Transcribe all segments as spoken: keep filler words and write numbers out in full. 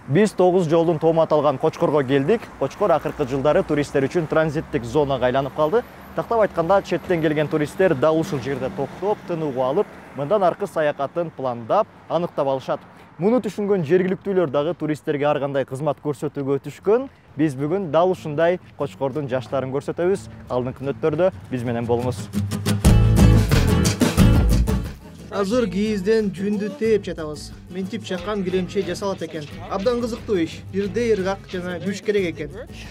Биз тогуз жолдун тому аталган Кочкорго келдик. Кочкор акыркы жылдары туристтер үчүн транзиттик зонага айланып калды. Тактап айтканда, четтен келген туристтер дал ушул жерде токтоп, тынууга алып, мындан аркы саякатын пландап, аныктап алышат. Муну түшүнгөн жергиликтүүлөр дагы туристтерге ар кандай кызмат көрсөтүүгө өтүшкөн. Биз бүгүн дал ушундай Кочкордун жаштарын көрсөтөбүз. Алдыңкы мүнөттөрдө биз менен болуңуз. Азыр кийизден жүндү тээп жатабыз. Ментип чакан килемче жасалат экен. Абдан кызыктуу иш. Бирде ыргак жана күч керек экен.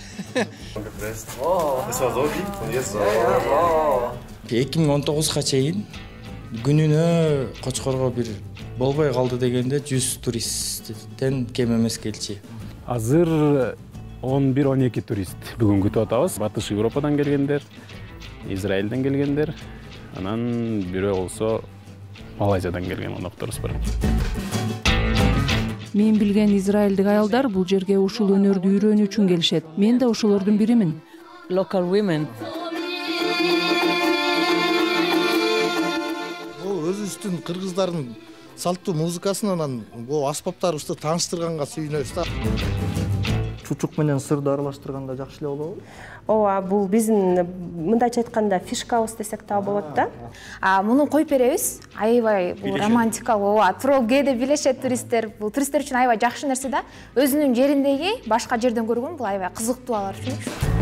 эки миң он тогузга чейин күнүнө Кочкорго бир болбой калды дегенде жүз туристтен кем эмес келчи. Азыр он бир он эки турист бүгүн күтүп атабыз. Батыш Европадан келгендер, Израилден келгендер, анан бирөө болсо Малайзиядан келген конокторубуз бар. Мен билген израилдик аялдар бул жерге ушул өнөрдү үйрөнүү үчүн келишет. Мен да ошолордун биримин. Local women. Бул өзүбүздүн кыргыздардын салттуу музыкасынан бул аспаптарыбызды тааныштырганга сүйүнөбүз да. Чучук менен сырды аралаштырганда жакшы эле болобу? Ооба, бул биздин мындайча айтканда фишкабыз десек да болот да. А муну коюп беребиз. Аябай бул романтикалуу, ооба, трогеди билешет туристтер. Бул туристтер үчүн аябай жакшы нерсе да. Өзүнүн жериндеги башка жерден көргөн бул аябай кызыктуу алар үчүн.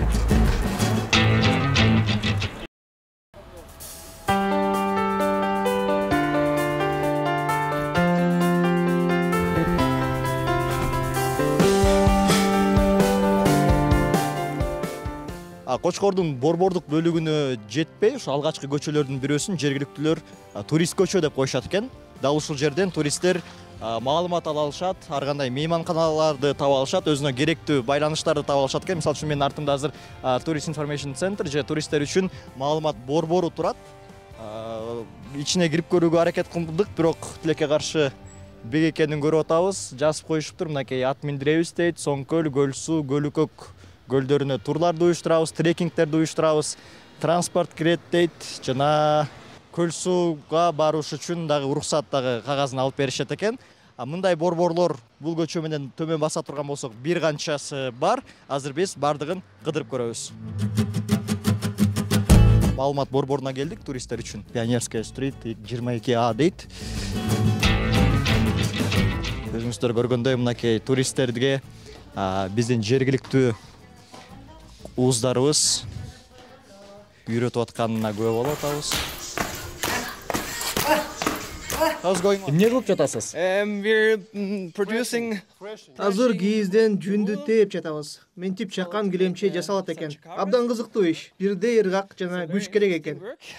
Кочкордун борбордук бөлүгүнө жетпей, ушу алгачкы көчөлөрдүн бирөөсүн жергиликтүүлөр турист көчө деп коюшат экен. Дал ушул жерден туристтер маалымат ала алышат, ар кандай мейманканаларды таба алышат, өзүнө керектүү байланыштарды таба алышат экен. Мисалы үчүн менин артымда азыр Tourist Information Center же туристтер үчүн маалымат борбору турат. Ичине кирип көрүүгө аракет кылдык, бирок тилекке каршы бек экенин көрүп атабыз. Жазып коюшуптур, мынакей ат миндиребиз дейт, Соң көл, Көл суу, Көлүкөк көлдөрүнө турларды уюштурабыз, трекингтерди уюштурабыз, транспорт кирет дейт, жана көл сууга барыш үчүн дагы уруксат дагы кагазын алып беришет экен. Мындай борборлор бул көчө менен төмөн баса турган болсок, бир канчасы бар. Азыр биз бардыгын кыдырып көрөбүз. Маалымат борборуна келдик туристтер үчүн. Пионерская стрит жыйырма эки А дейт. Өзүңүздөр көргөндөй мынакей туристтерге биздин жергиликтүү ууздарыбыз үйрөтүп атканына күбө болуп атабыз. Эмне кылып жатасыз? Азыр кийизден жүндү тээп жатабыз. Ментип чакан килемче жасалат экен. Абдан кызыктуу иш. Бирде ыргак жана күч керек экен.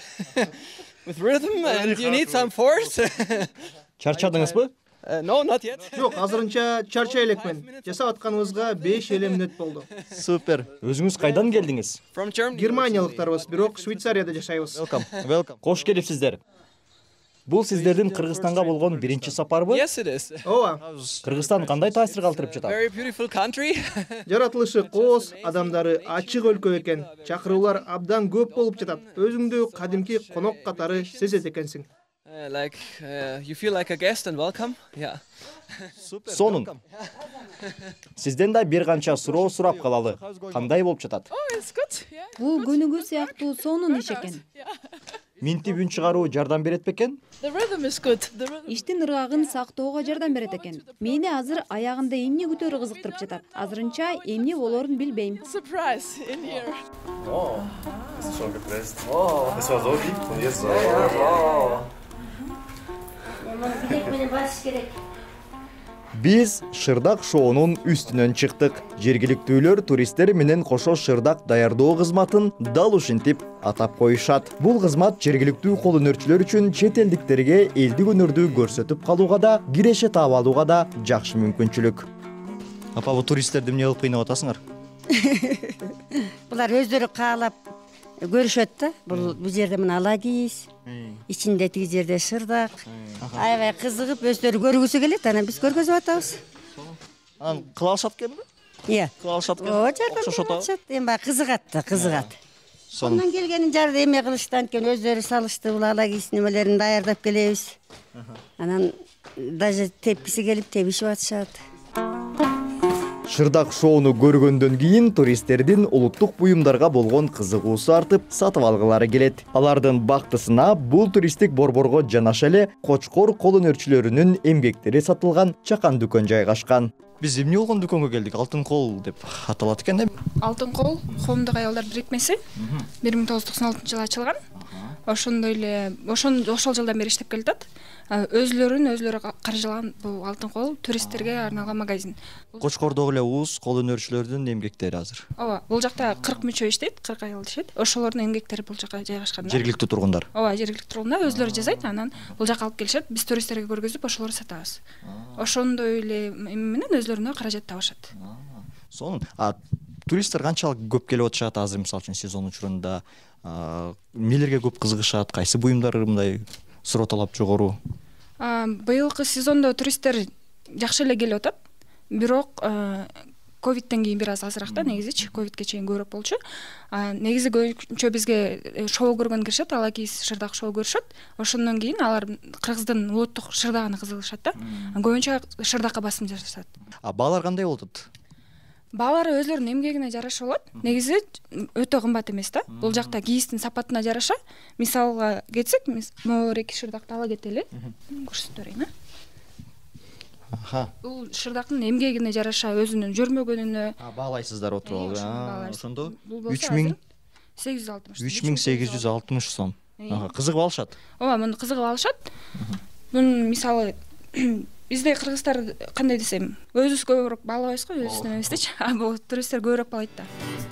Чарчадыңызбы? No, not yet. Жок, азырынча чарчай элекмен. Жасап атканыбызга беш эле мүнөт болду. Супер. Өзүңүз кайдан келдиңиз? Германиялыктарбыз, бирок Швейцарияда жашайбыз. Welcome. Welcome. Кош келипсиздер. Бул сиздердин Кыргызстанга болгон биринчи сапарбы? Yes, it is. Ооба. Кыргызстан кандай таасир калтырып жатат? Very beautiful country. Жаратылышы кооз, адамдары ачык өлкө экен. Чакыруулар абдан көп болуп жатат. Өзүңдү кадимки конок катары сезет экенсиң. Uh, like uh, you feel like a guest and welcome. Yeah. Сонун. Сизден да бир канча суроо сурап калалы. Кандай болуп жатат? Oh, it's good. Yeah. Бул күнүгү сыяктуу сонун иш экен. Минтип үн чыгаруу жардам берет бекен? The rhythm is good. The rhythm. Иштин ыргагын сактоого жардам берет экен. Мени азыр аягында эмне күтөөрү кызыктырып жатат. Азырынча эмне болоорун билбейм. Surprise in here. Oh, ist schon gepresst. Oh, es war so lieb und jetzt so. Oh. Биз Шырдак шоунун үстүнөн чыктык. Жергиликтүүлөр туристтер менен кошо шырдак даярдоо кызматын дал ушинтип атап коюшат. Бул кызмат жергиликтүү кол өнөрчүлөр үчүн чет элдиктерге элдик өнөрдү көрсөтүп калууга да, киреше таап алууга да жакшы мүмкүнчүлүк. Апа, бул туристтерди эмне кылып кыйнап атасыңар? Булар өздөрү каалап көрүшөт да. Бул бул жерде мына алагиз, ичинде тиги жерде шырдак. Аябай кызыгып өздөрү көргүсү келет, анан биз көргөзүп атабыз. Анан кыла алышат экенби? Иә. Кыла алышат экен. О, жардам алышат. Эми баягы кызыгат да, кызыгат. Сонун келгенин жарды эме кылышты, анткени өздөрү салышты, бул алагиз немелерин даярдап келебиз. Анан даже тепкиси келип тебишип атышат. Шырдак шоуну көргөндөн кийин туристтердин улуттук буюмдарга болгон кызыгуусу артып, сатып алгылары келет. Алардын бактысына бул туристтик борборго жанаша эле Кочкор кол өнөрчүлөрүнүн эмгектери сатылган чакан дүкөн жайгашкан. Биз эмне болгон дүкөнгө келдик? Алтын кол деп аталат экен да? Алтын кол коомдук аялдар бирикмеси бир миң тогуз жүз токсон алтынчы жылы ачылган. Ошондой эле ошон ошол жылдан бери иштеп келатат. Өзлөрүн өзлөрү каржылаган бул Алтын кол туристтерге арналган магазин. Кочкордогу эле уус кол өнөрчүлөрдүн эмгектери азыр. Ооба, бул жакта кырк мүчө иштейт, кырк аял иштейт. Ошолордун эмгектери бул жака жайгашкан. Жергиликтүү тургундар. Ооба, жергиликтүү тургундар өзлөрү жасайт, анан бул жака алып келишет, биз туристтерге көргөзүп, ошолорду сатабыз. Ошондой эле эме менен өзлөрүнө каражат табышат. Сонун. А туристтер канчалык көп келип атышат азыр, мисалы үчүн сезон учурунда? Эмнелерге көп кызыгышат? Кайсы буюмдар мындай суроо талап жогору? Быйылкы сезондо туристтер жакшы эле келип атат. Бирок ковидтен кийин бир аз азыраак да, негизичи ковидке чейин көбүрөөк болчу. Негизи көбүнчө бизге шоу көргөн киришет, Алакиз шырдак шоу көрүшөт. Ошондон кийин алар Кыргыздын улуттук шырдагына кызыгышат да. Көбүнчө шырдакка басым жасашат. А баалар кандай болот? Баалары өзлөрүнүн эмгегине жараша болот. Негизи өтө кымбат эмес да. Бул жакта кийиздин сапатына жараша. Мисалга кетсек, могу эки шырдакты ала кетели. Көрсөтүп берейин, а? Аха. Бул шырдактын эмгегине жараша өзүнүн жүрмөгөнүнө баалайсыздар отуруп алып. Ошондо үч миң сегиз жүз алтымыш. үч миң сегиз жүз алтымыш сом. Кызыгып алышат. Ооба, муну кызыгып алышат. Мун мисалы бизде кыргыздар кандай десем, өзүбүз көбүрөөк баалабайбыз го, өзүбүздөн эместечи. А бул туристтер көбүрөөк баалайт да.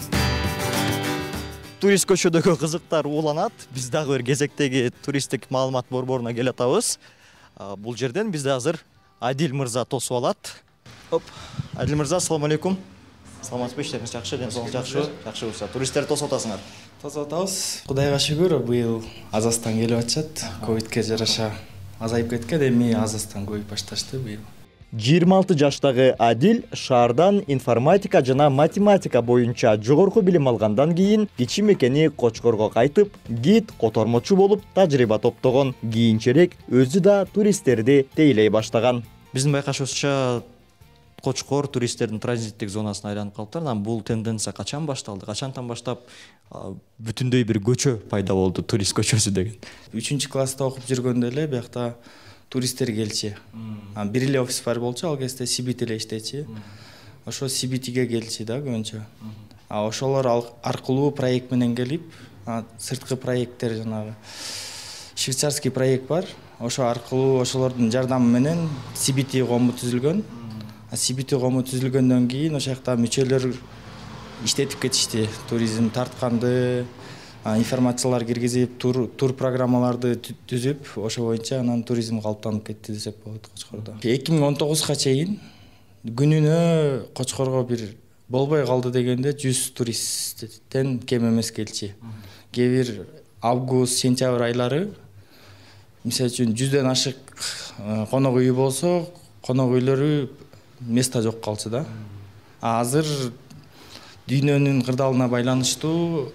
Турист көчөдөгү кызыктар уланат. Биз дагы бир кезектеги туристтик маалымат борборуна келе атабыз. Бул жерден бизде азыр Адил мырза тосуп алат. Оп. Адил мырза, ассаламу алейкум. Саламатсызбы, иштериңиз жакшы, ден соолук жакшы, жакшы болсо. Туристтерди тосуп атасыңар. Тосуп атабыз. Кудайга шүгүр, быйыл Азастан келип атышат. Ковидке жараша азайып кеткен, эми Азастан көбөйүп башташты быйыл. жыйырма алты жаштагы Адил шаардан информатика жана математика боюнча жогорку билим алгандан кийин кичи мекени Кочкорго кайтып, гид котормочу болуп тажрыйба топтогон. Кийинчерээк өзү да туристтерди тейлей баштаган. Биздин байкашыбызча Кочкор туристтердин транзиттик зонасына айланып калыптыр. Анан бул тенденция качан башталды? Качантан баштап бүтүндөй бир көчө пайда болду, турист көчөсү деген? үчүнчү класста окуп жүргөндө эле биякта туристтер келчи. Бир эле офис бар болчу, ал кезде Сибит эле иштечи. Ошо Сибитиге келчи да көбүнчө. А ошолор аркылуу проект менен келип, сырткы проекттер жанагы швейцарский проект бар. Ошо аркылуу ошолордун жардамы менен Сибити кому түзүлгөн. Сибити кому түзүлгөндөн кийин ошол жакта мүчөлөр иштетип кетишти. Туризм тартканды, информациялар киргизип, тур тур программаларды түзүп, ошо боюнча анан туризм калыптанып кетти десек болот Кочкордо. эки миң он тогузга чейин күнүнө Кочкорго бир болбой калды дегенде жүз туристтен кем эмес келчи. Кээ бир август, сентябрь айлары мисалы үчүн жүздөн ашык конок үйү болсо, конок үйлөрү место жок калчу да. А азыр дүйнөнүн кырдаалына байланыштуу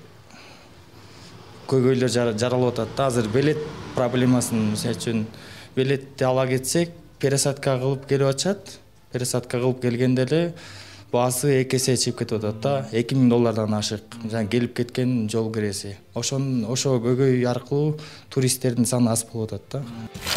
көйгөйлөр жаралып атат да. Азыр билет проблемасын, мисалы үчүн билетти ала кетсек, пересадка кылып келип атышат. Пересадка кылып келгенде эле баасы эки эсе чыгып кетип атат да. эки миң доллардан ашык. Жана келип кеткен жол киреси. Ошон ошо көйгөй аркылуу туристтердин саны аз болуп атат да.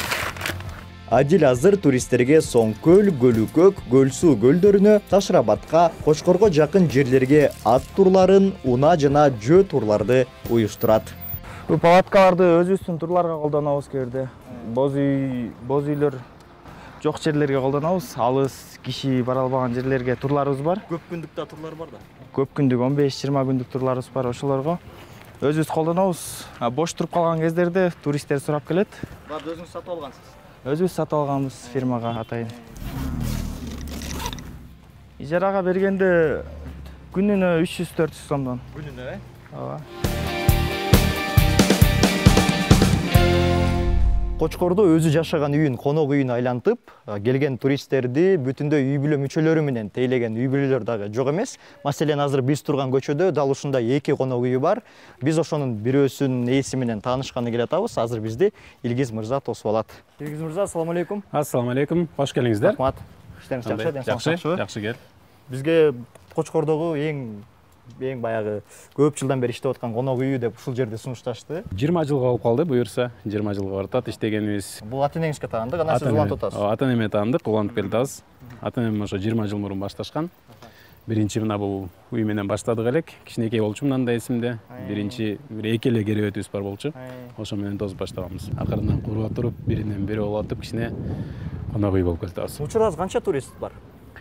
Адил азыр туристтерге Соң көл, Көлүкөк, Көлсуу көлдөрүнө, Ташрабатка, Кочкорго жакын жерлерге ат турларын, унаа жана жөө турларды уюштурат. Бул палаткаларды өзүбүздүн турларга колдонобуз кээде. Боз үй, боз үйлөр жок жерлерге колдонобуз. Алыс киши бара албаган жерлерге турларыбыз бар. Көп күндүктө турлар бар да. Көп күндүк он беш жыйырма күндүк турларыбыз бар, ошолорго өзүбүз колдонобуз. Бош туруп калган кездерде туристтер сурап келет. Барды өзүңүз сатып алгансыз? Өзүбүз сатып алганбыз фирмага атайын. Ижарага бергенде күнүнө үч жүз төрт жүз сомдон. Күнүнө, э? Ооба. Кочкордо өзү жашаган үйүн, конок үйүн айлантып, келген туристтерди бүтүндөй үй бүлө мүчөлөрү менен тейлеген үй бүлөлөр дагы жок эмес. Маселен, азыр биз турган көчөдө дал ушундай эки конок үйү бар. Биз ошонун бирөөсүнүн ээси менен таанышканы келе атабыз. Азыр бизди Илгиз мырза тосуп алат. Илгиз мырза, ассаламу алейкум. Ассаламу алейкум. Кош келиңиздер. Рахмат. Иштериңиз жакшы, ден соолук жакшыбы? Жакшы кел. бизге Кочкордогу эң эң баягы көп жылдан бери иштеп аткан конок үйү деп ушул жерде сунушташты. жыйырма жылга болуп калды, буюрса жыйырма жылга бартат иштегенибиз. Бул ата энеңизге таандык, анан сиз улантып атасыз. Ата энеме таандык, улантып келатабыз. Ата энем ошо жыйырма жыл мурун башташкан. Биринчи мына бул үй менен баштадык элек. Кичинекей болчу, мындан да эсимде. Биринчи бир эки эле керебетибиз бар болчу. Ошо менен тосуп баштаганбыз. Акырынан куруп туруп, биринен бири болуп атып, кичине конок үй болуп келатабыз. Учурда канча турист бар?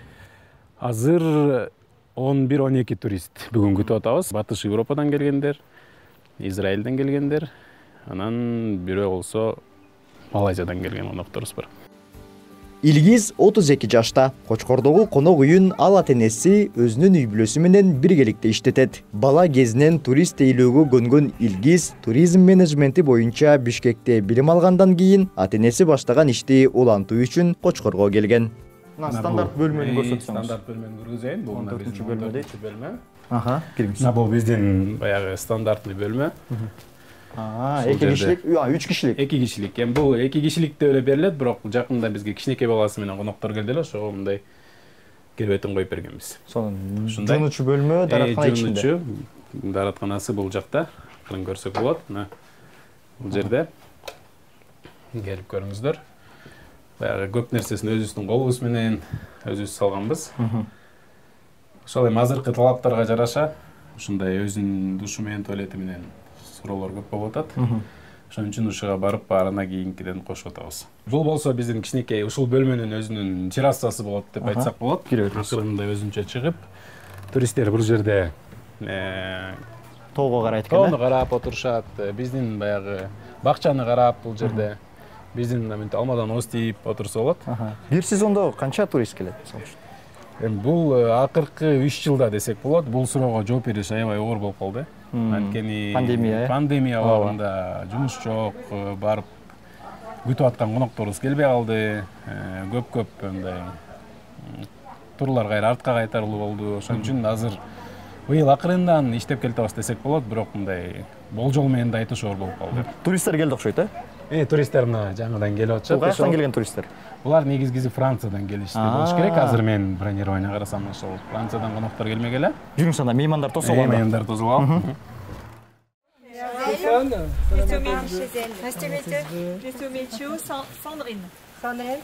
Азыр он бир он эки турист бүгүн күтүп атабыз. Батыш Европадан келгендер, Израилден келгендер, анан бирөө болсо Малайзиядан келген конокторубуз бар. Илгиз отуз эки жашта. Кочкордогу конок үйүн ал ата энеси өзүнүн үй бүлөсү менен биргеликте иштетет. Бала кезинен турист эйлөөгө көнгөн Илгиз туризм менеджменти боюнча Бишкекте билим алгандан кийин ата энеси баштаган ишти улантуу үчүн Кочкорго келген. Мына стандарт бөлмөнү көрсөтсөңүз. Стандарт бөлмөнү көргөзөйүн. Бул он төртүнчү бөлмө дейт. бөлмө. Аха, кириңиз. Мына бул биздин баягы стандарттуу бөлмө. А, эки кишилик, үч кишилик. эки кишилик. Эми бул эки кишилик деп эле берилет, бирок жакында бизге кичинекей баласы менен коноктор келди эле, ошого мындай керебетин коюп бергенбиз. Сонун жуунучу бөлмө, даараткана ичинде. Жуунучу, дааратканасы бул жакта. Акырын көрсөк болот. Мына бул жерде. Келип көрүңүздөр. Баягы көп нерсесин өзүбүздүн колубуз менен өзүбүз салганбыз. Ошол эми азыркы талаптарга жараша ушундай өзүнүн душу менен туалети менен суроолор көп болуп атат. Ошон үчүн ушуга барып арана кийинкиден кошуп атабыз. Бул болсо биздин кичинекей ушул бөлмөнүн өзүнүн террасасы болот деп айтсак болот. Акырында өзүнчө чыгып, туристтер бул жерде тоого карайт экен. Тоону карап отурушат. Биздин баягы бакчаны карап бул жерде биздин мынтип алмадан оз тийип отурса болот. Бир сезондо канча турист келет мисалы үчүн? Эми бул акыркы үч жылда десек болот. Бул суроого жооп бериш аябай оор болуп калды. Анткени пандемия, пандемия абагында жумуш жок, барып күтүп аткан конокторубуз келбей калды. Көп-көп мындай турлар кайра артка кайтарылуу болду. Ошон үчүн азыр быйыл акырындан иштеп келатабыз десек болот, бирок мындай болжол менен да айтыш оор болуп калды. Туристтер келди окшойт, э? Э, туристтер мына жаңыдан келип атышат. Каяктан келген туристтер? Булар негизгиси Франциядан келишти болуш керек. Азыр мен бронированиеге карасам, ошол Франциядан коноктор келмегеле. Жүрүңүз анда меймандар тосуп алганда. Меймандар тосуп алып. Sandrine. Sandrine.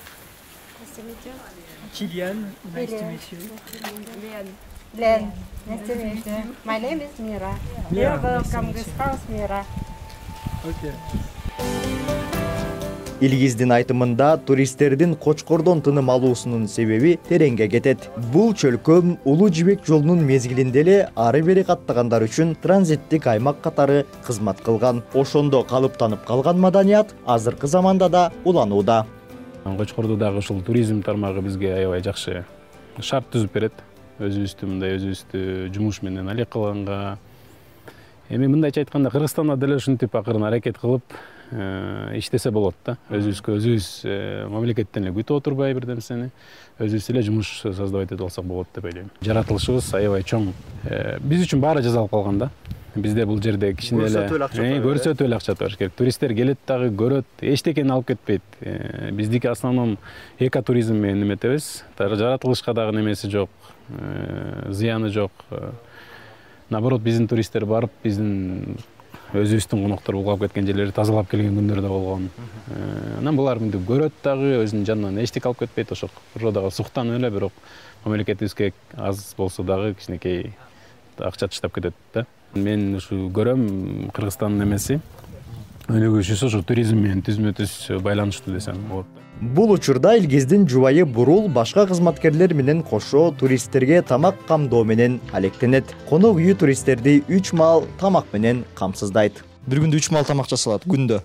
Kilian. Nice to meet you. Len. Nice to meet you. My name is Mira. You're welcome to this house, Mira. Okay. Илгиздин айтымында туристтердин Кочкордон тыным алуусунун себеби тереңге кетет. Бул чөлкөм Улуу Жибек жолунун мезгилинде эле ары бери каттагандар үчүн транзиттик аймак катары кызмат кылган. Ошондо калыптанып калган маданият азыркы заманда да уланууда. Кочкордо дагы ушул туризм тармагы бизге аябай жакшы шарт түзүп берет. Өзүбүздү мындай өзүбүздү жумуш менен алек кылганга. Эми мындайча айтканда Кыргызстанда деле ушинтип акырын аракет кылып иштесе болот да. Өзүбүзгө өзүбүз мамлекеттен эле күтүп отурбай бир нерсени, өзүбүз эле жумуш создавать этип алсак болот деп ойлойм. Жаратылышыбыз аябай чоң. Биз үчүн баары жасалып калган да. Бизде бул жерде кичине эле көрсөтүү эле акча табыш керек. Туристтер келет дагы көрөт, эчтекени алып кетпейт. Биздики основном экотуризм менен эметебиз. Жаратылышка дагы немеси жок, зыяны жок. Наоборот, биздин туристтер барып, биздин өзүбүздүн коноктор булгап кеткен жерлерди тазалап келген күндөр да болгон. Анан булар мынтип көрөт дагы, өзүнүн жанынан эчтеке алып кетпейт, ошо природага суктанып эле, бирок мамлекетибизге аз болсо дагы кичинекей акча таштап кетет да. Мен ушу көрөм Кыргызстандын эмеси өнүгүшүсү ушу туризм менен түзмө-түз байланыштуу десем болот. Бул учурда Илгиздин жубайы Бурул башка кызматкерлер менен кошо туристтерге тамак камдоо менен алектенет. Конок үйү туристтерди үч маал тамак менен камсыздайт. Бир күндө үч маал тамак жасалат күндө.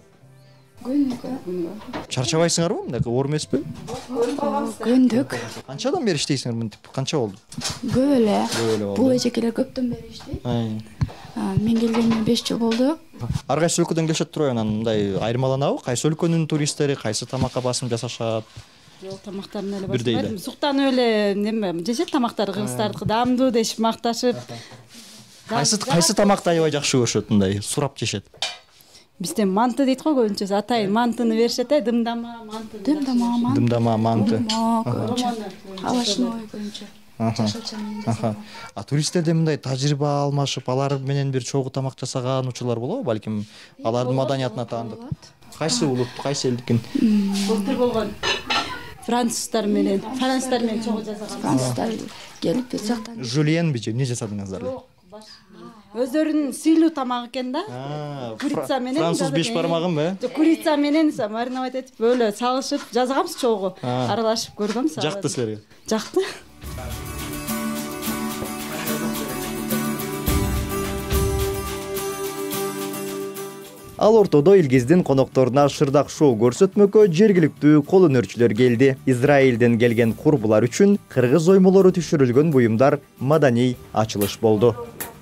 Күндө. Чарчабайсыңарбы? Мындай оор эмеспи? Күндүк. Канчадан бери иштейсиңер мынтип? Канча болду? Көп эле. Бул эжекелер көптөн бери иштейт. Мен келгениме беш жыл болду. Ар кайсы өлкөдөн келишет турбайбы, анан мындай айырмаланабы? Кайсы өлкөнүн туристтери кайсы тамакка басым жасашат? Жок, тамактарын эле баспайт. Суктанып эле неме жешет тамактары кыргыздардыкы даамдуу дешип макташып. Кайсы кайсы тамакты аябай жакшы көрүшөт, мындай сурап жешет? Бизде манты дейт го көбүнчөсү. Атайын мантыны беришет, э, дымдама, манты. Дымдама, манты. Дымдама, манты. Овощной көбүнчө. жашылча менен жасалган. А туристтерден мындай тажрыйба алмашып, алар менен бир чогуу тамак жасаган учурлар болобу? Балким алардын маданиятына таандык. Кайсы улутту, кайсы элдикин? Былтыр болгон француздар менен, француздар менен чогуу жасаган. Француздар келип бир жактан. Жюльен бич эмне жасадыңыздар? Өздөрүнүн сыйлуу тамагы экен да. Курица менен. Француз беш бармагынбы? Курица менен мариновать этип, бөлө салышып жасаганбыз чогуу. Аралашып көргөм. Жакты силерге? Жакты. Ал ортодо Илгиздин конокторуна шырдак шоу көрсөтмөккө жергиликтүү кол өнөрчүлөр келди. Израилден келген курбулар үчүн кыргыз оймолору түшүрүлгөн буюмдар маданий ачылыш болду.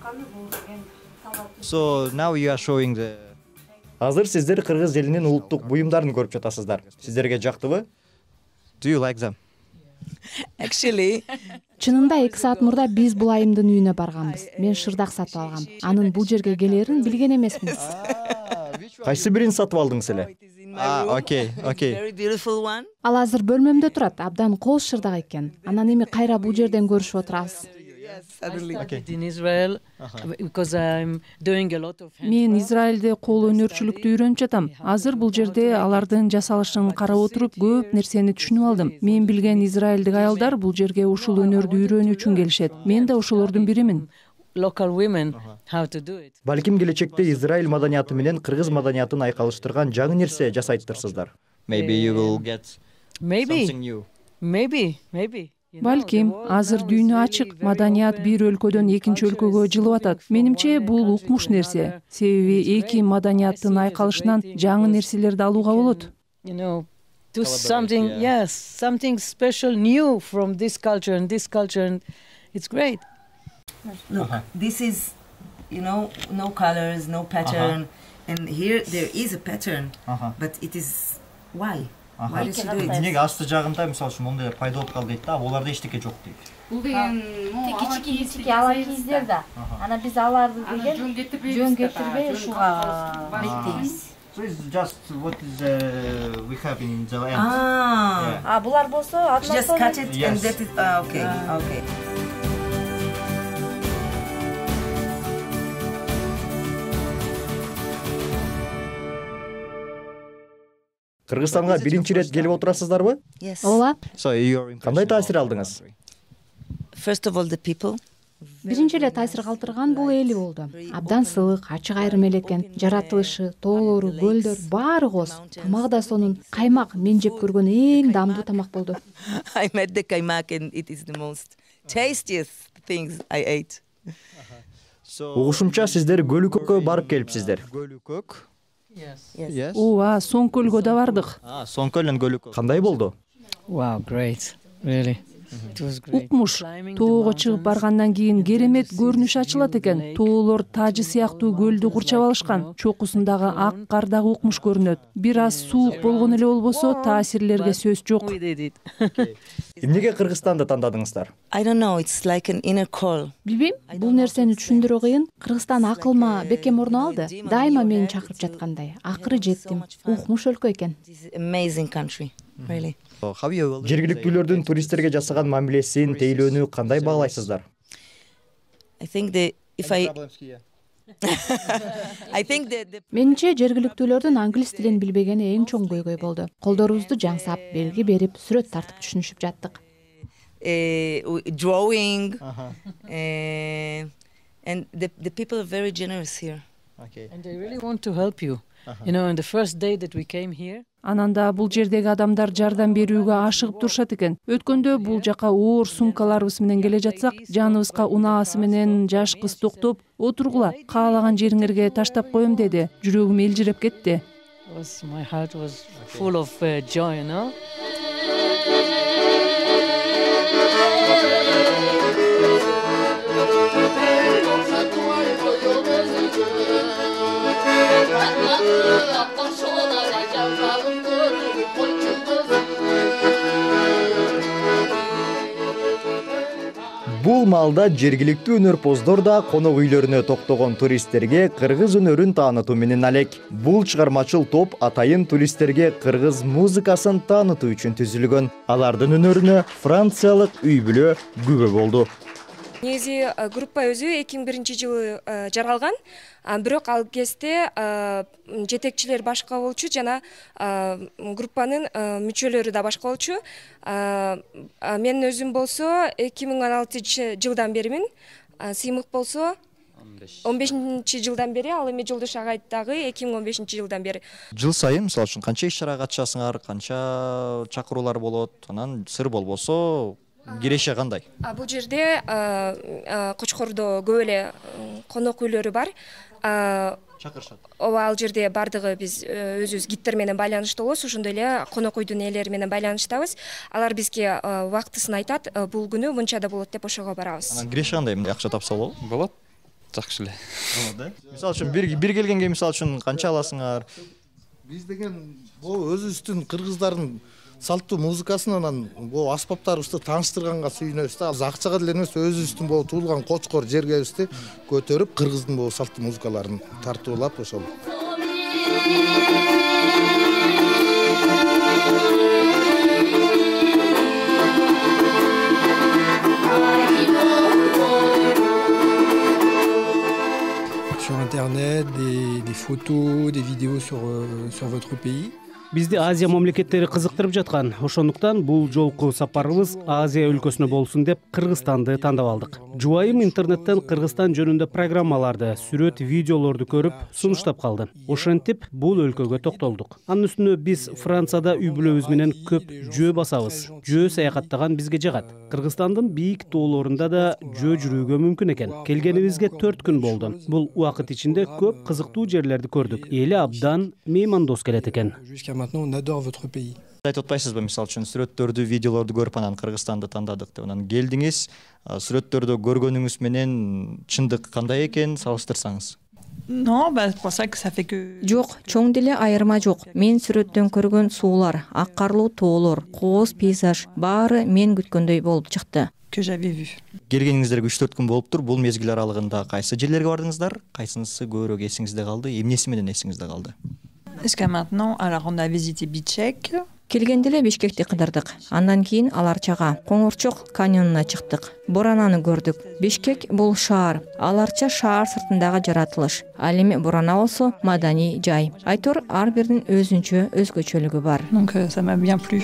So now you are showing the Азыр сиздер кыргыз элинин улуттук буюмдарын көрүп жатасыздар. Сиздерге жактыбы? Do you like them? Actually, чынында эки саат мурда биз бул айымдын үйүнө барганбыз. Мен шырдак сатып алгам. Анын бул жерге келерин билген эмесмин. Кайсы бирин сатып алдыңыз эле? А, окей, окей. very beautiful one. Ал азыр бөлмөмдө турат, абдан кол шырдак экен. Анан эми кайра бул жерден көрүшүп отырабыз. Suddenly in Israel because I'm doing a lot of Мен Израилде кол өнөрчүлүктү үйрөнүп жатам. Азыр бул жерде алардын жасалышын карап отуруп көп нерсени түшүнүп алдым. Мен билген израилдик аялдар бул жерге ушул өнөрдү үйрөнүү үчүн келишет. Мен да ошолордун биримин. local women how to do it. Балким келечекте Израиль маданияты менен кыргыз маданиятын айкалыштырган жаңы нерсе жасайттырсыздар. Maybe you will get Maybe. something new. Maybe, maybe. Балким, азыр дүйнө ачык, маданият бир өлкөдөн экинчи өлкөгө жылып атат. Менимче бул укмуш нерсе. Себеби эки маданияттын айкалышынан жаңы нерселерди алууга болот. You know, do something, yes, something special new from this culture and this culture, and it's great. Look, this is, you know, no colors, no pattern, and here there is a pattern, but it is why? Why did you do it? Неге асты жагында мисалы үчүн мондай пайда болуп калды дейт да, оларда эчтеке жок дейт. Бул деген кичики кичики ала кийиздер да. Анан биз аларды деген жөн кетирбей ушуга беттейбиз. So it's just what is uh, we have in the end. Ah, А булар болсо адына just cut it and that is ah, okay, okay. Кыргызстанга биринчи ирет келип отурасыздарбы? Yes. Ооба. So you're Кандай таасир алдыңыз? First of all, the people. Биринчи эле таасир калтырган бул эли болду. Абдан сылык, ачык айрым эле экен. Жаратылышы, тоолору, көлдөр баары коз. Тамагы да сонун каймак. Мен жеп көргөн эң даамдуу тамак болду. I met the kaymak and it is the most tastiest things I ate. Угушумча сиздер Көлүкөккө барып келипсиздер. Көлүкөк? Yes. Ооба, Соңкөлгө да бардык. А, Соңкөлдөн Көлүкөк. Кандай болду? Wow, great, really. It was great. Укмуш, тоого чыгып баргандан кийин керемет көрүнүш ачылат экен. Тоолор тажы сыяктуу көлдү курчап алышкан. Чокусундагы ак кар дагы укмуш көрүнөт. Бир аз суук болгон эле болбосо, таасирлерге сөз жок. Эмнеге Кыргызстанды тандадыңыздар? I don't know, it's like an inner call. Билбейм, бул нерсени түшүндүрүү кыйын. Кыргызстан акылыма бекем орун алды. Дайыма мени чакырып жаткандай. Акыры жеттим. Укмуш өлкө экен. This is amazing country, really. Жергиликтүүлөрдүн туристтерге жасаган мамилесин, тейлөөнү кандай баалайсыздар? I think that if I I think that the Менимче жергиликтүүлөрдүн англис тилин билбегени эң чоң көйгөй болду. Колдорубузду жаңсап, белги берип, сүрөт тартып түшүнүшүп жаттык. uh, drawing, uh, and the the people are very generous here. Okay. And they really want to help you. You know, on the first day that we came here. Ананда бул жердеги адамдар жардам берүүгө ашыгып турушат экен. Өткөндө бул жака оор сумкаларыбыз менен келе жатсак, жаныбызга унаасы менен жаш кыз токтоп, "Отургула, каалаган жериңерге таштап коем" деди. Жүрөгүм элжиреп кетти. Was my heart was full of uh, joy, you know. Бул маалда жергиликтүү өнөрпоздор да конок үйлөрүнө токтогон туристтерге кыргыз өнөрүн таанытуу менен алек. Бул чыгармачыл топ атайын туристтерге кыргыз музыкасын таанытуу үчүн түзүлгөн. Алардын өнөрүнө франциялык үй бүлө күбө болду. Негизи группа өзү эки миң биринчи жылы жаралган. Бирок ал кезде жетекчилер башка болчу жана группанын мүчөлөрү да башка болчу. Мен өзүм болсо эки миң он алтынчы жылдан беримин. Сыймык болсо он бешинчи жылдан бери, ал эми Жолдош агай дагы эки миң он бешинчи жылдан бери. Жыл сайын мисалы үчүн канча иш-чарага катышасыңар, канча чакыруулар болот, анан сыр болбосо киреше кандай? Бул жерде Кочкордо көп эле конок үйлөрү бар. Чакырышат. Ооба, ал жерде бардыгы биз өзүбүз гидтер менен байланыштабыз, ошондой эле конок үйдүн ээлери менен байланыштабыз. Алар бизге убактысын айтат, бул күнү мынчада болот деп ошого барабыз. Анан киреше кандай, эмне акча тапса болобу? Болот. Жакшы эле. Болот, да? Мисалы үчүн бир бир келгенге мисалы үчүн канча аласыңар? Биз деген бул өзүбүздүн кыргыздардын салттуу музыкасын анан бул аспаптарыбызды тааныштырганга сүйүнөбүз да. Акчага деле эмес, өзүбүздүн бул туулган Кочкор жергебизди көтөрүп, кыргыздын бул салттуу музыкаларын тартуулап ошол. Sur internet, des, des photos, des vidéos sur, euh, sur votre pays. Бизди Азия мамлекеттери кызыктырып жаткан. Ошондуктан бул жолку сапарыбыз Азия өлкөсүнө болсун деп Кыргызстанды тандап алдык. Жубайым интернеттен Кыргызстан жөнүндө программаларды, сүрөт, видеолорду көрүп, сунуштап калды. Ошентип бул өлкөгө токтолдук. Анын үстүнө биз Францияда үй бүлөбүз менен көп жөө басабыз. Жөө саякаттаган бизге жагат. Кыргызстандын бийик тоолорунда да жөө жүрүүгө мүмкүн экен. Келгенибизге төрт күн болду. Бул убакыт ичинде көп кызыктуу жерлерди көрдүк. Эли абдан меймандос келет экен. Maintenant, on adore votre pays. Айтып атпайсызбы, мисалы үчүн сүрөттөрдү, видеолорду көрүп анан Кыргызстанды тандадык деп. Анан келдиңиз, сүрөттөрдү көргөнүңүз менен чындык кандай экен салыштырсаңыз? Жок, чоң деле айырма жок. Мен сүрөттөн көргөн суулар, ак карлуу тоолор, кооз пейзаж баары мен күткөндөй болуп чыкты. Келгениңиздерге үч төрт күн болуптур. Бул мезгил аралыгында кайсы жерлерге бардыңыздар? Кайсынысы көбүрөөк эсиңизде калды? Эмнеси менен эсиңизде калды? Jusqu'à maintenant, alors on a visité Бичек. Келгенде эле Бишкекти кыдырдык. Андан кийин Аларчага, Коңурчок каньонуна чыктык. Борананы көрдүк. Бишкек бул шаар. Аларча шаар сыртындагы жаратылыш. Ал эми Борана болсо маданий жай. Айтор ар биринин өзүнчө өзгөчөлүгү бар. Donc ça m'a bien plu.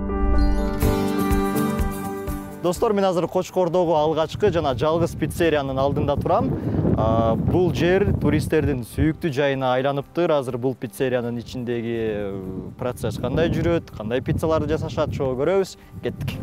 Достор, мен азыр Кочкордогу алгачкы жана жалгыз пиццериянын алдында турам. Бул жер туристтердин сүйүктүү жайына айланыптыр. Азыр бул пиццериянын ичиндеги процесс кандай жүрөт, кандай пиццаларды жасашат, чогуу көрөбүз. Кеттик.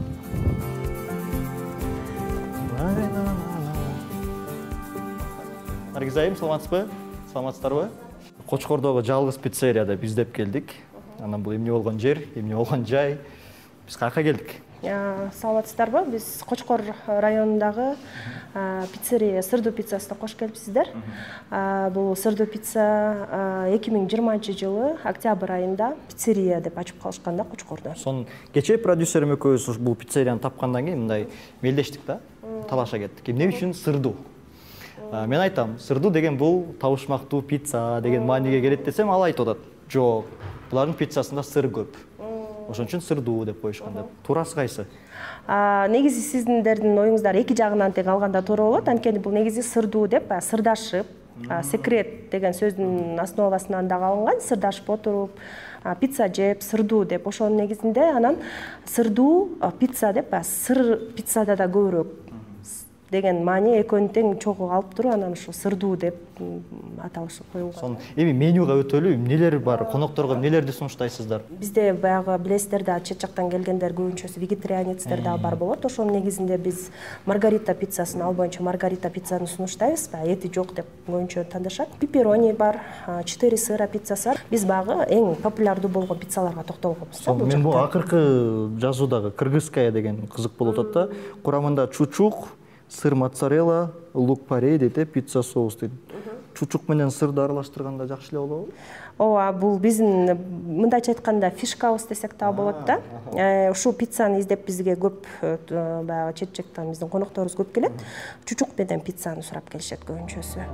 Наргиз айым, саламатсызбы? Саламатсыздарбы? Кочкордогу жалгыз пиццерияда биз деп келдик. Анан бул эмне болгон жер, эмне болгон жай? Биз каяка келдик? Саламатсыздарбы? Биз Кочкор районундагы пиццерия Сырдуу пиццасына кош келипсиздер. Бул Сырдуу пицца эки миң жыйырманчы жылы октябрь айында пиццерия деп ачып калышкан да Кочкордо. Сон кечээ продюсерим экөөбүз бул пиццерияны тапкандан кийин мындай мелдештик да, талаша кеттик. Эмне үчүн Сырдуу? Мен айтам, Сырдуу деген бул табышмактуу пицца деген мааниге келет десем, ал айтып атат. Жок, булардын пиццасында сыр көп. Ошон үчүн Сырдуу деп коюшкан деп. Туурасы кайсы? Негизи сиздердин оюңуздар эки жагынан тең алганда туура болот. Анткени бул негизи Сырдуу деп, сырдашып, секрет деген сөздүн основасынан дагы алынган. Сырдашып отуруп, пицца жеп, Сырдуу деп. Ошонун негизинде анан Сырдуу пицца деп, сыр пиццада да көбүрөөк деген маани экөөнү тең чогуу алып туруп анан ошо Сырдуу деп аталышы коюлган. Сон эми менюга өтөлү эмнелер бар? Конокторго эмнелерди сунуштайсыздар? Бизде баягы билесиздер да, чет жактан келгендер көбүнчөсү вегетарианецтер да бар болот. Ошонун негизинде биз маргарита пиццасын, ал боюнча маргарита пиццаны сунуштайбыз. Эти жок деп көбүнчө тандашат. Пепперони бар, четыре сыра пиццасы бар. Биз баягы эң популярдуу болгон пиццаларга токтолгонбуз. Мен бул акыркы жазуудагы кыргызская деген кызык болуп атат да. Курамында чучук, сыр моцарелла, лук порей дейт, пицца соус дейт. чучук менен сырды аралаштырганда жакшы эле болобу? Ооба, бул биздин мындайча айтканда фишкаус десек да болот да. Ушул пиццаны издеп бизге көп баягы чет жактан биздин конокторубуз көп келет. Чучук менен пиццаны сурап келишет көбүнчөсү.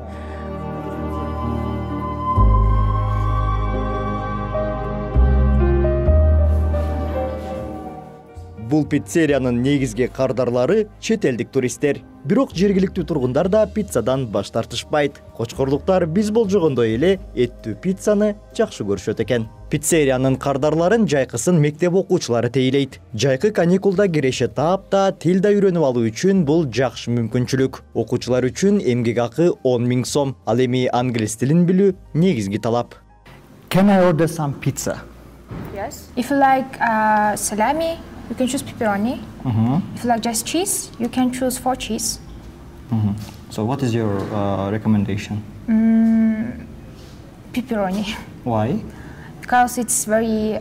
Бул пиццериянын негизги кардарлары чет элдик туристтер. Бирок жергиликтүү тургундар да пиццадан баш тартышпайт. Кочкорлуктар биз болжогондой эле эттүү пиццаны жакшы көрүшөт экен. Пиццериянын кардарларын жайкысын мектеп окуучулары тейлейт. Жайкы каникулда киреше таап да, тил да үйрөнүп алуу үчүн бул жакшы мүмкүнчүлүк. Окуучулар үчүн эмгек акы он миң сом. Ал эми англис тилин билүү негизги талап. Can I order some pizza? Yes. If you like uh, salami, you can choose pepperoni. Mm-hmm. If you like just cheese, you can choose four cheese. Mm-hmm. So what is your uh, recommendation? Mm, pepperoni. Why? Because it's very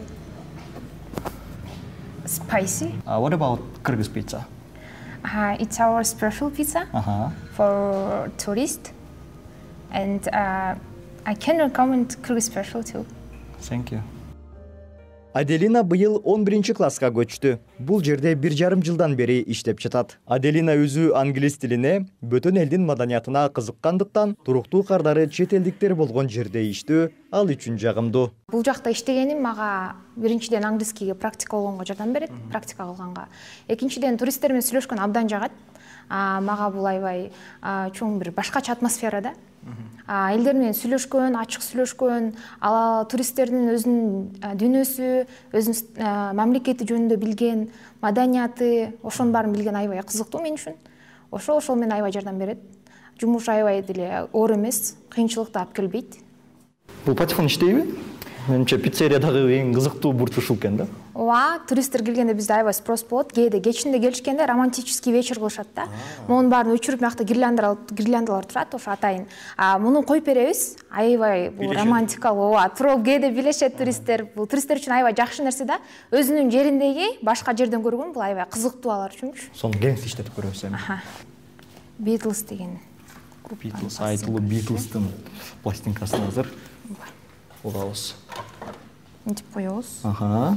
spicy. Uh, what about Kyrgyz pizza? Uh, it's our special pizza Uh-huh. for tourists. And uh, I can recommend Kyrgyz special too. Thank you. Аделина быйыл он биринчи класска көчтү. Бул жерде бир жарым жылдан бери иштеп жатат. Аделина өзү англис тилине, бөтөн элдин маданиятына кызыккандыктан, туруктуу кардары чет элдиктер болгон жерде иштөө ал үчүн жагымдуу. Бул жакта иштегеним мага биринчиден англискийге практика болгонго жардам берет, практика кылганга. Экинчиден туристтер менен сүйлөшкөн абдан жагат. Мага бул аябай чоң бир башкача атмосфера да. Элдер менен сүйлөшкөн, ачык сүйлөшкөн, ал туристтердин өзүнүн дүйнөсү, өзүнүн мамлекети жөнүндө билген, маданияты, ошонун баарын билген аябай кызыктуу мен үчүн. Ошол ошол менен аябай жардам берет. Жумуш аябай деле оор эмес, кыйынчылык да алып келбейт. Бул патефон иштейби? Менимче пиццериядагы эң кызыктуу бурчу ушул экен да. Ооба, туристтер келгенде бизде аябай спрос болот. Кээде кечинде келишкенде романтический вечер кылышат да. Мунун баарын өчүрүп, мыякта гирляндалар турат, ошо атайын. Муну коюп беребиз. Аябай бул романтикалуу, ооба, туруп кээде билешет туристтер. Бул туристтер үчүн аябай жакшы нерсе да. Өзүнүн жериндеги башка жерден көргөн бул аябай кызыктуу алар үчүнчү. Сону кеңиси иштетип көрөбүз эми. Beatles деген. Beatles, айтылуу Beatles'тын пластинкасын азыр угабыз. Мынтип коебуз. Аха.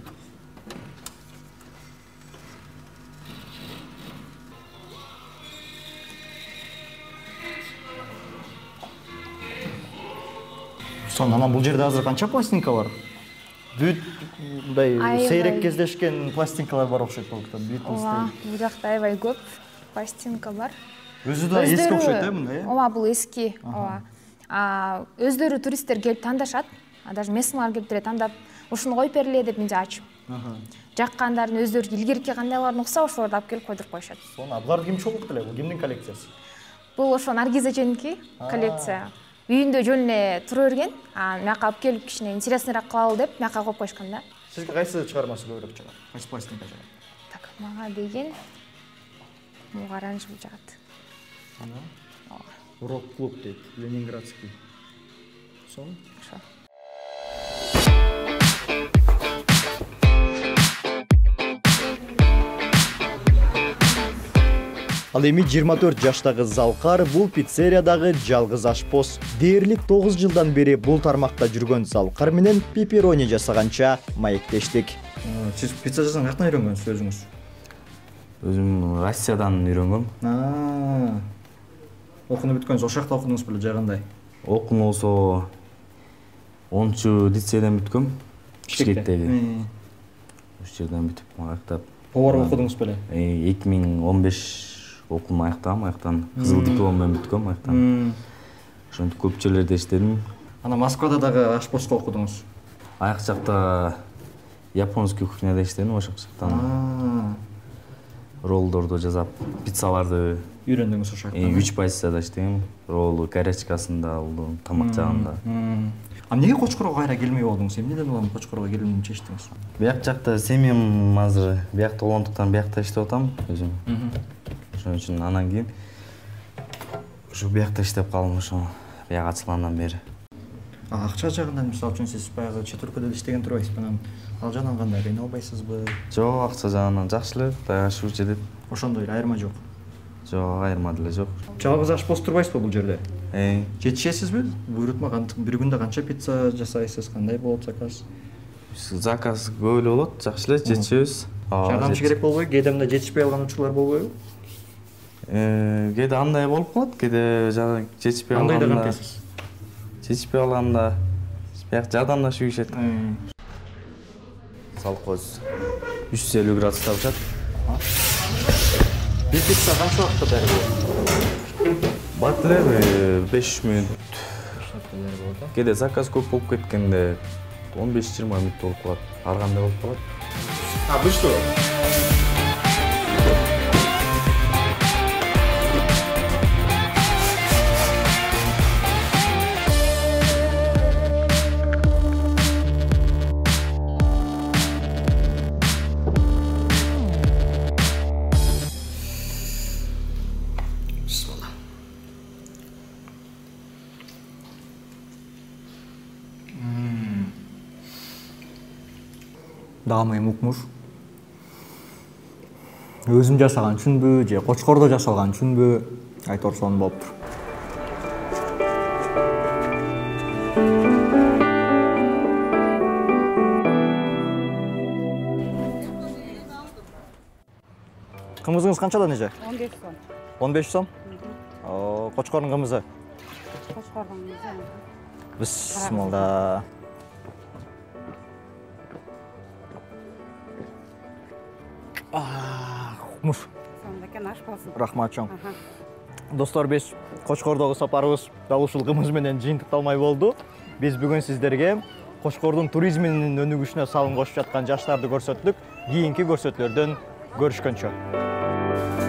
Сон анан бул жерде азыр канча пластинка бар? Бүт мындай сейрек кездешкен пластинкалар бар окшойт болуп. Ооба, бул жакта аябай көп пластинка бар. Өзү да эски окшойт э мындай? Ооба, бул эски. Ооба. Өздөрү туристтер келип тандашат. Даже местныйлар келип деле тандап, ушуну коюп бергиле деп менде ачып. Жаккандарын өздөрү илгерки кандайларын укса, ошолорду алып келип койдуруп коюшат. Сону булар ким чогулуп деле? Бул кимдин коллекциясы? Бул ошо Наргиз эженики коллекция. Үйүндө жөн эле тура берген, мияка алып келип кичине интересныйраак кылалы деп мияка коюп коюшкан да. Сизге кайсы чыгармасы көбүрөөк жагат? Кайсы пластинка жагат? Так, мага деген муга оранжевый жагат. Ана? Рок-клуб дейт, Ленинградский. Сон? Ошо. Ал эми жыйырма төрт жаштагы Залкар бул пиццериядагы жалгыз ашпоз. Дээрлик тогуз жылдан бери бул тармакта жүргөн Залкар менен пепперони жасаганча маектештик. Сиз пицца жасаган каяктан үйрөнгөнсүз өзүңүз? Өзүм Россиядан үйрөнгөм. Окууну бүткөнсүз, ошол жакта окудуңуз беле же кандай? Окууну болсо онунчу лицейден бүткөм. Бишкектеги. Ошол жерден бүтүп аяктап. Повар окудуңуз беле? эки миң он беш окууну аяктагам, аяктан кызыл диплом менен бүткөм аяктан. Ошентип көп жерлерде иштедим. Ана Москвада дагы ашпозго окудуңуз? Аяк жакта японский кухняда иштедим, ошол жактан. Роллдорду жасап, пиццаларды үйрөндүңүз ошол жактан. үч позицияда иштегем. Ролл горячкасында алдым, тамак жагында. А эмнеге Кочкорго кайра келмей болдуңуз? Эмнеден улам Кочкорго келүүнү чечтиңиз? Бияк жакта семьям азыр биякта болгондуктан биякта иштеп атам өзүм. Ошон үчүн анан кийин ушу биякта иштеп калдым, ошо бияк ачылгандан бери. Акча жагынан мисалы үчүн сиз баягы чет өлкөдө иштеген турбайсызбы? Анан ал жагынан кандай, кыйналбайсызбы? Жок, акча жагынан жакшы эле, даяр ушул жетет. Ошондой айырма жок. Жок, айырма деле жок. Жалгыз ашпоз турбайсызбы бул жерде? Жетишесизби? Буйрутма бир күндө канча пицца жасайсыз? Кандай болот заказ? Заказ көп эле болот, жакшы эле жетишебиз. Жагамчы керек болбойбу? Кээде мындай жетишпей калган учурлар болбойбу? Кээде андай болуп калат, кээде жана жетишпей калганда. Кандай да калганда. камтайсыз? Жетишпей калганда бияк жардамдашып ийишет. Салкоз үч жүз элүү градуста бышат. Бир пицца канча убакытта даяры болот? Бат эле беш мүнөт. Кээде заказ көп болуп кеткенде он беш жыйырма мүнөт болуп калат. Ар кандай болуп калат. А, вы что? Даамай мукмуш. Өзүм жасаган үчүнбү же кочкордо жасалган үчүнбү айта орсон болуптур. Кымызыңыз канчадан эже? он беш сом. он беш сом? Кочкордун кымызы? Кочкордун кымызы. Бисмилла. Муш. Рахмат чоң. Достор, биз Кочкордогу сапарыбыз дал ушул кымыз менен жыйынтыкталмай болду. Биз бүгүн сиздерге Кочкордун туризминин өнүгүшүнө салым кошуп жаткан жаштарды көрсөттүк. Кийинки көрсөтүүлөрдөн көрүшкөнчө.